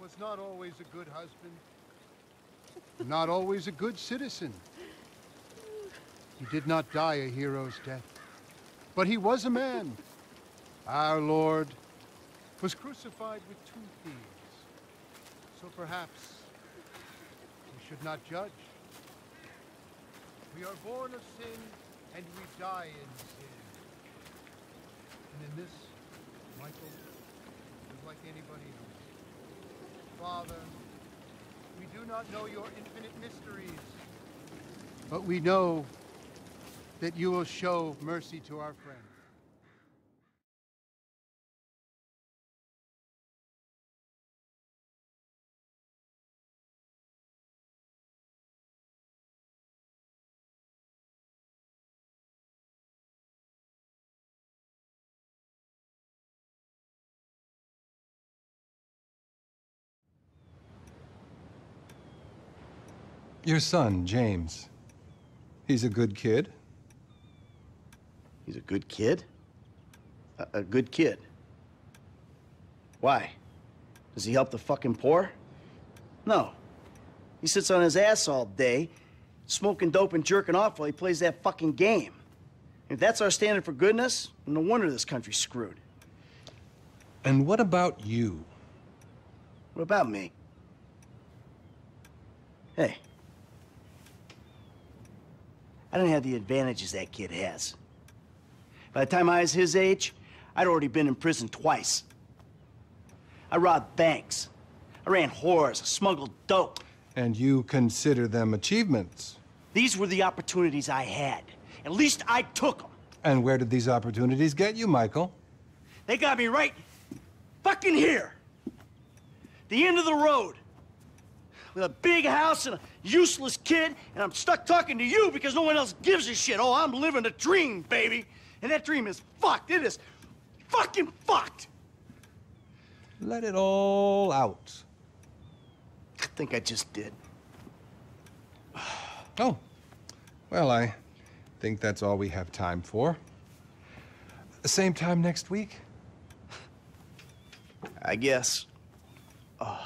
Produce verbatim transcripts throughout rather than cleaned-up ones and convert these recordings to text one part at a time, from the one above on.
was not always a good husband, not always a good citizen. He did not die a hero's death, but he was a man. Our Lord was crucified with two thieves. So perhaps we should not judge. We are born of sin, and we die in sin. And in this, Michael is like anybody else. Father, we do not know your infinite mysteries, but we know that you will show mercy to our friend. Your son, James. He's a good kid. He's a good kid? A, a good kid? Why? Does he help the fucking poor? No. He sits on his ass all day, smoking dope and jerking off while he plays that fucking game. If that's our standard for goodness, no wonder this country's screwed. And what about you? What about me? Hey. I don't have the advantages that kid has. By the time I was his age, I'd already been in prison twice. I robbed banks. I ran whores, smuggled dope. And you consider them achievements? These were the opportunities I had. At least I took them. And where did these opportunities get you, Michael? They got me right fucking here. The end of the road. With a big house and a useless kid, and I'm stuck talking to you because no one else gives a shit. Oh, I'm living a dream, baby. And that dream is fucked. It is fucking fucked. Let it all out. I think I just did. Oh, well, I think that's all we have time for. The same time next week? I guess. Oh.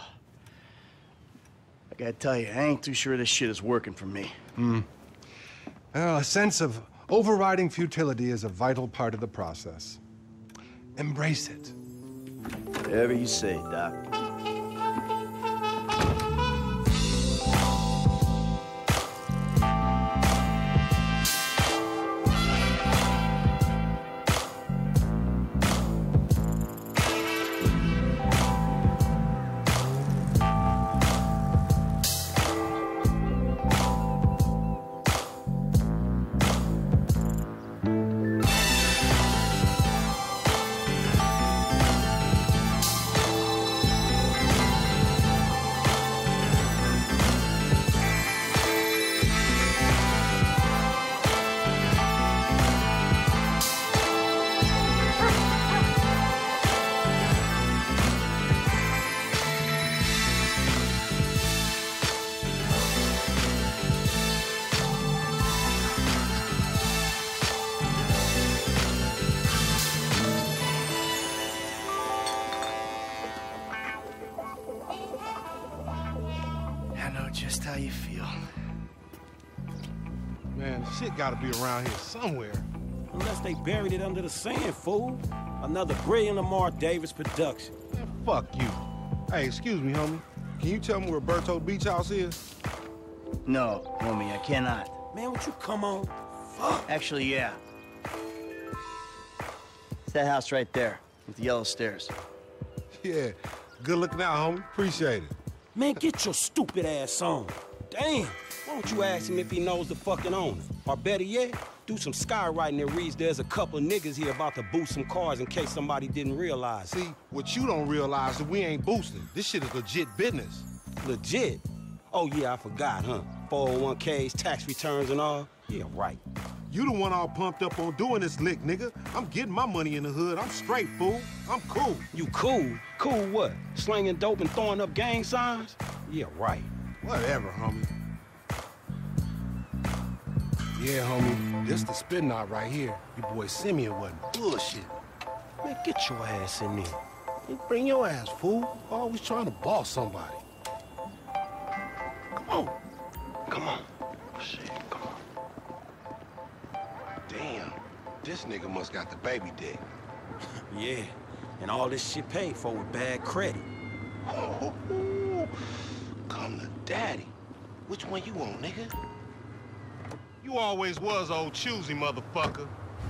I gotta tell you, I ain't too sure this shit is working for me. Hmm. Well, a sense of overriding futility is a vital part of the process. Embrace it. Whatever you say, Doc. Just how you feel. Man, shit gotta be around here somewhere. Unless they buried it under the sand, fool. Another brilliant Lamar Davis production. Man, fuck you. Hey, excuse me, homie. Can you tell me where Berto Beach House is? No, homie, I cannot. Man, would you come on? Fuck. Actually, yeah. It's that house right there, with the yellow stairs. Yeah, good looking out, homie. Appreciate it. Man, get your stupid ass on. Damn, why don't you ask him if he knows the fucking owner? Or better yet, do some skywriting that reads there's a couple of niggas here about to boost some cars in case somebody didn't realize. See, what you don't realize is we ain't boosting. This shit is legit business. Legit? Oh yeah, I forgot, huh? four oh one Ks, tax returns and all? Yeah, right. You the one all pumped up on doing this lick, nigga. I'm getting my money in the hood. I'm straight, fool. I'm cool. You cool? Cool what? Slinging dope and throwing up gang signs? Yeah, right. Whatever, homie. Yeah, homie. This the spin knot right here. Your boy Simeon wasn't bullshit. Man, get your ass in there. You bring your ass, fool. Always trying to boss somebody. Come on. Come on. Shit, come on. Damn, this nigga must got the baby dick. Yeah, and all this shit paid for with bad credit. Oh, come to daddy. Which one you want, nigga? You always was old choosy, motherfucker.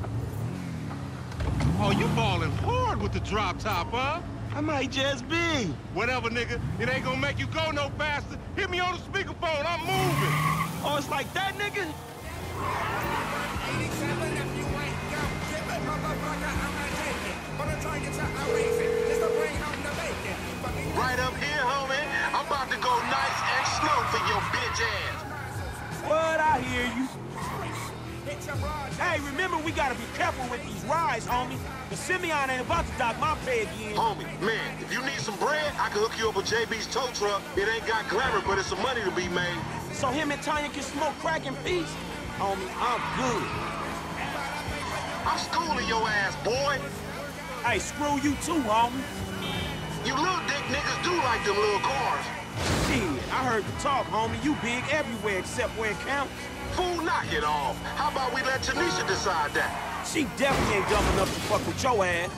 Oh, you balling hard with the drop top, huh? I might just be. Whatever, nigga. It ain't gonna make you go no faster. Hit me on the speakerphone. I'm moving. Oh, it's like that, nigga? eighty-seven, if you ain't got give it, motherfucker, I'ma take it. Gonna try to erase it, just to bring home the bacon. Fucking Right up here, homie. I'm about to go nice and slow for your bitch ass. What? I hear you. hit your broad. Hey, remember, we gotta be careful with these rides, homie. The Simeon ain't about to dock my pay again. Homie, man, if you need some bread, I can hook you up with J B's tow truck. It ain't got glamour, but it's some money to be made. So him and Tanya can smoke crack in peace? Homie, I'm good. I'm schooling your ass, boy. Hey, screw you too, homie. You little dick niggas do like them little cars. Shit, I heard the talk, homie. You big everywhere except where it counts. Fool, knock it off. How about we let Tanisha decide that? She definitely ain't dumb enough to fuck with your ass.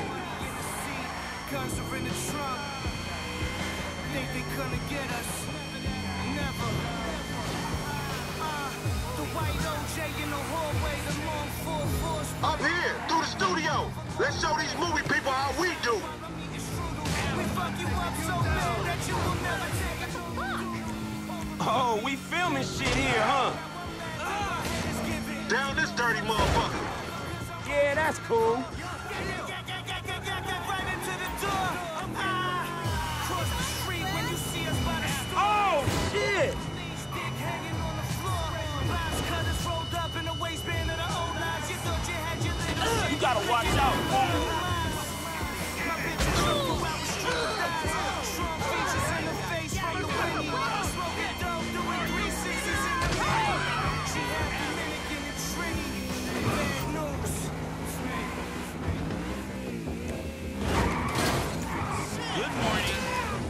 Guns are in the trunk. Think they gonna get us? Never. Uh, the white O J in the hallway, the long four fours. Up here, through the studio. Let's show these movie people how we do. We fuck you up so bad that you will never take it. Oh, we filming shit here, huh? Down this dirty motherfucker. Yeah, that's cool. Right into the door. Ah, cross the street when you see us by the store. Oh, shit! Stick hanging on the floor. Blast cutters rolled up in the waistband of the old lines. You thought you had your little. You gotta watch out, homie. My bitches choke you out with strong thighs. Strong features in the face from the windy. Smoking dope, doing three sixties in the pain. She had Dominican and Trini. Bad news. Good morning.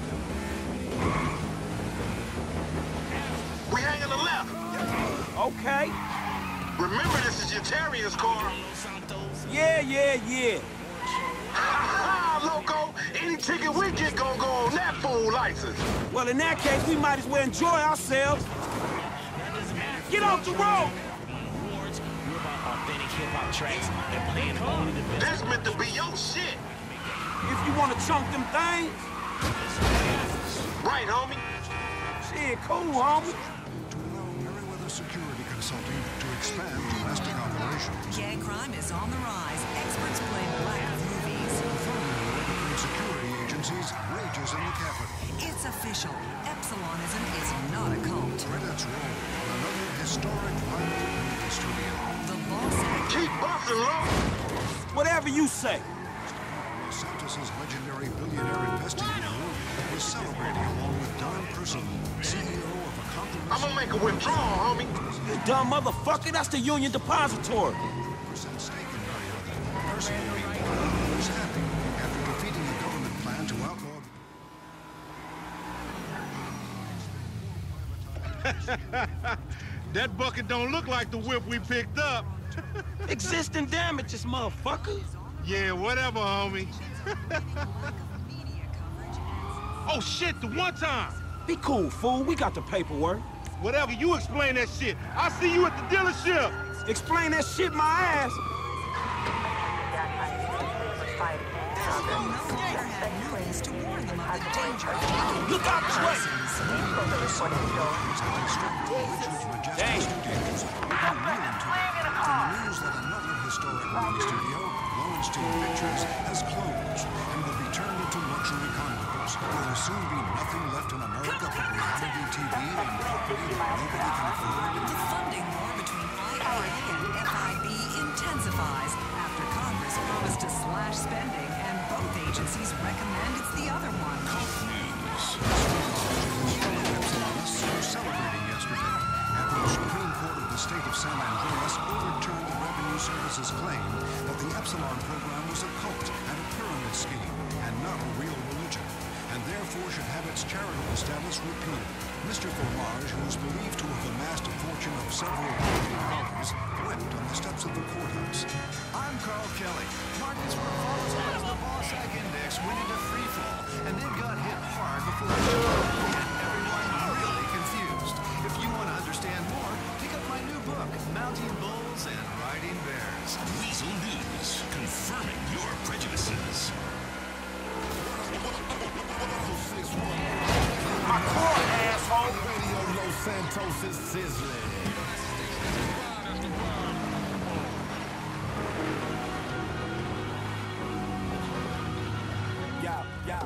We hang on the left. Okay. Remember, this is your Terrier's car. Yeah, yeah, yeah. Ha ha, loco. Any ticket we get gonna go on that fool license. Well, in that case, we might as well enjoy ourselves. Get off the road! This meant to be your shit. If you want to chunk them things, Right, homie? shit, cool, homie. To allow Meriwether Security Consulting to expand domestic operations. Gang crime is on the rise. Experts blame black movies. Confirming security agencies' rages in the capital. It's official. Epsilonism is not a cult. Credits roll on another historic violent movie studio. The Los Santos. Keep busting, low. Whatever you say. Los Santos' legendary billionaire investigator was celebrating along with Don Person, C E O of a compromising... I'm gonna make a withdrawal, homie. You dumb motherfucker, that's the Union Depository. percent stake in Meriwether. Person was happy after defeating a government plan to outlaw... That bucket don't look like the whip we picked up. Existing damages, motherfucker. Yeah, whatever, homie. Oh, shit, the one time. Be cool, fool. We got the paperwork. Whatever, you explain that shit. I'll see you at the dealership. Explain that shit my ass. News to warn them of the danger. Look out the way. Dang. From the news that another historic movie studio, Lowenstein Pictures, has closed and will be turned into luxury condos. There will soon be nothing left in America but reality T V and property that nobody can afford. The funding war between I R A and F I B intensifies after Congress promised to slash spending and both agencies recommend it's the other one. Epsilonists were celebrating yesterday after the Supreme Court of the state of San Andreas overturned the Revenue Service's claim that the Epsilon program was a cult and a pyramid scheme and not its charitable status repealed. Mister Fromage, who is believed to have amassed a fortune of several million dollars, wept on the steps of the courthouse. I'm Carl Kelly. Martinsburg follows as the Bossack Index went into freefall and then got hit hard before it and everyone really confused. If you want to understand more, pick up my new book, Mounting Bulls and Riding Bears. Weasel News, confirming your prejudices. My core, asshole! Radio Los Santos is sizzling. Yeah, yeah.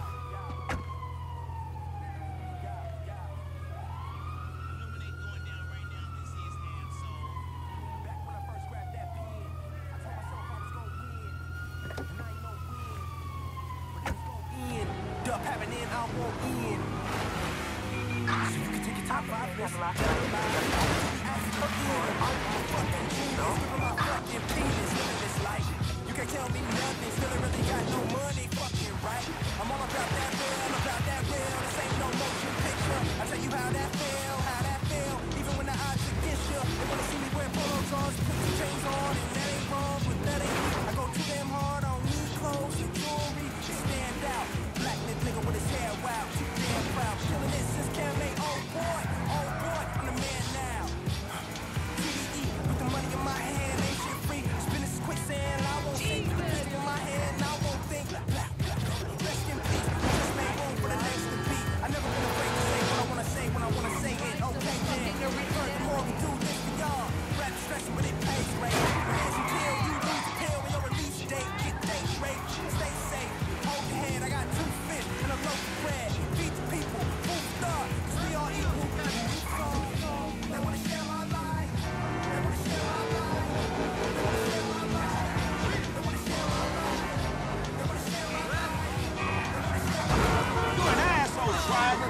You can't tell me nothing, still I really got no money, fucking right. I'm all about that real, about that real. This ain't no motion picture. I tell you how that feel, how that feel. Even when the odds against you, they wanna see me wear polo drawers, put some chains on, and that ain't wrong, but that ain't me. I go too damn hard on new clothes and jewelry to stand out. Black lip nigga with his hair wild, too damn proud. Killing this since Cam A. Oh boy, oh boy, I'm the man now. T D E, with the money in my hand, ain't shit free. Spin this quicksand, I won't sink. With the pistol in my hand, I won't think. Rest in peace, I just made room for the next to beat. I never been afraid to say what I wanna say when I wanna say it. Okay, then, Kurt Morgan, do this for y'all. Rap stressing, but it pays, right? Hands until you lose the pill when your release date. Get date straight, stay safe. Hold your head, I got two fish and a loaf of bread. Feed the people, full star, cause we all equal. So, they wanna share my life. They wanna share my life. They wanna share my life. They wanna share my life. They wanna share my life. You're an asshole, driver.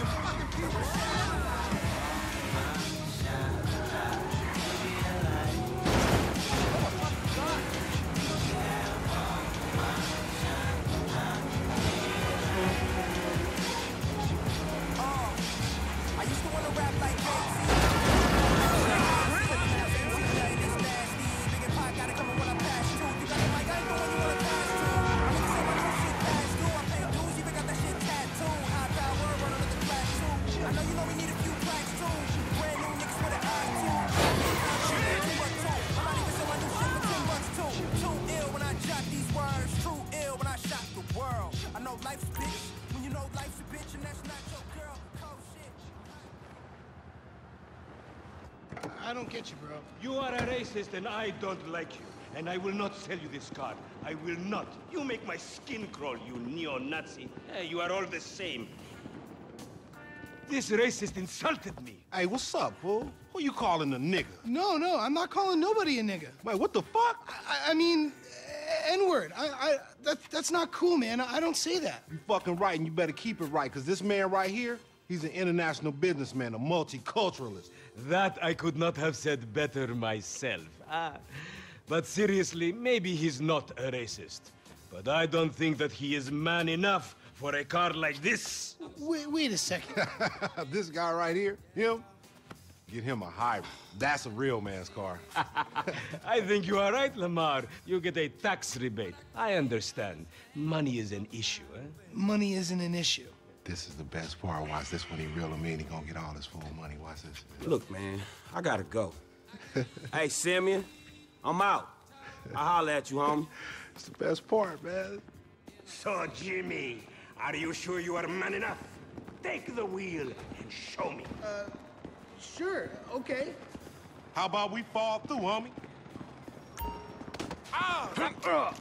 I used to wanna rap like Jay-Z. This nasty, big and pop gotta come when I pass through. You got the mic, I ain't the one you wanna pass to. I'm gonna say my new shit pass through. I pay dues, even got that shit tattooed. High power, run another class too. I know you know we need a few plaques too. Brand new niggas with an attitude. Too much too. I might even sell my new shit for ten bucks too. Too ill when I jot these words. True ill when I shot the world. I know life's a bitch. When you know life's a bitch and that's not your girl. Cold shit. I don't get you, bro. You are a racist and I don't like you. And I will not sell you this card. I will not. You make my skin crawl, you neo-Nazi. Hey, you are all the same. This racist insulted me. Hey, what's up, fool? Who you calling a nigga? No, no, I'm not calling nobody a nigga. Wait, what the fuck? I, I mean, N-word. I, I, that, that's not cool, man. I, I don't say that. You fucking right, and you better keep it right, because this man right here, he's an international businessman, a multiculturalist. That I could not have said better myself. Ah. But seriously, maybe he's not a racist. But I don't think that he is man enough for a car like this. Wait, wait a second. This guy right here, him, get him a hybrid. That's a real man's car. I think you are right, Lamar. You get a tax rebate. I understand. Money is an issue, eh? Money isn't an issue. This is the best part. Watch this when he reel him in. He gonna get all his full money. Watch this. Look, man, I gotta go. Hey, Simeon, I'm out. I'll holler at you, homie. It's the best part, man. So, Jimmy, are you sure you are man enough? Take the wheel and show me. Uh, sure, okay. How about we fall through, homie? Ah!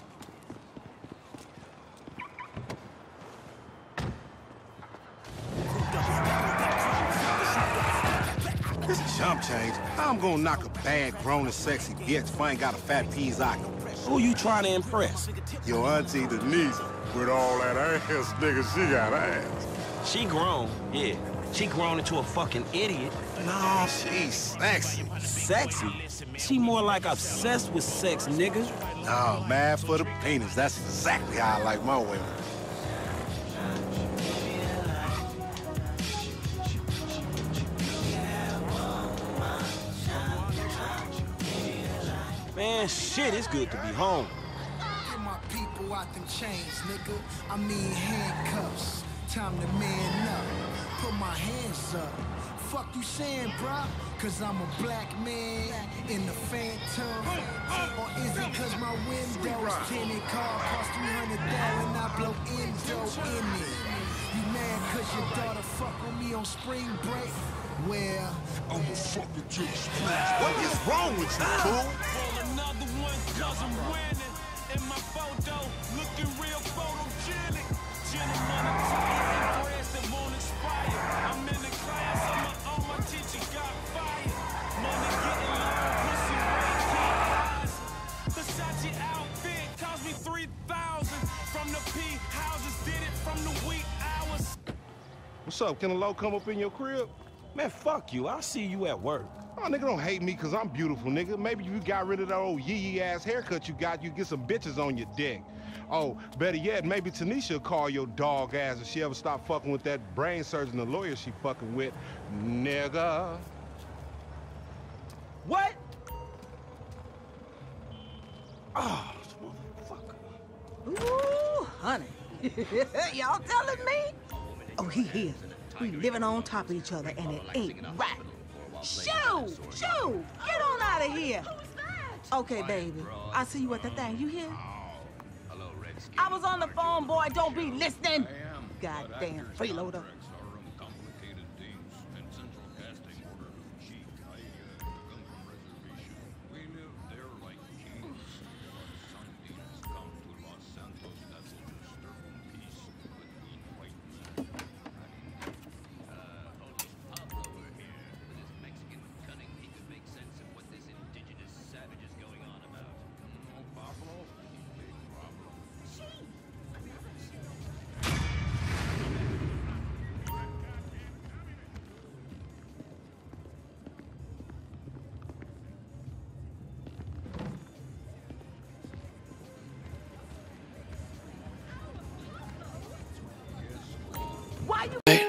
This chump change. How I'm gonna knock a bad, grown and sexy bitch if I ain't got a fat peas I can impress? Who you trying to impress? Your auntie Denise. With all that ass, nigga, she got ass. She grown, yeah. She grown into a fucking idiot. No, she's sexy. Sexy? She more like obsessed with sex, nigga. No, mad for the penis. That's exactly how I like my women. Man, shit, it's good to be home. Get my people out them chains, nigga. I mean handcuffs. Time to man up. Put my hands up. Fuck you saying, bruh? Cause I'm a black man in the Phantom. Or is it cause my windows tinted, car cost three hundred dollars and I blow endo in it? You mad cause your daughter fuck with me on spring break? Well, I'ma fuck you to the streets. What is wrong with you, fool? Roll another one cause I'm winning. In my photo, looking real photogenic. Gentlemen attire and dress that won't expire. I'm in the class on my own, my teacher got fired. Money getting low, pussy red, can't eyes. Versace outfit cost me three thousand. From the P houses, did it from the week hours. What's up? Can a low come up in your crib? Man, fuck you. I'll see you at work. Oh, nigga, don't hate me because I'm beautiful, nigga. Maybe if you got rid of that old yee-yee ass haircut you got, you get some bitches on your dick. Oh, better yet, maybe Tanisha will call your dog ass if she ever stop fucking with that brain surgeon, the lawyer she fucking with, nigga. What? Oh, motherfucker. Ooh, honey. Y'all telling me? Oh, he here. We living on top of each other, and it ain't right. Shoo! Shoo! Get on out of here. Okay, baby. I'll see you at the thing. You hear? I was on the phone, boy. Don't be listening. Goddamn freeloader. Why you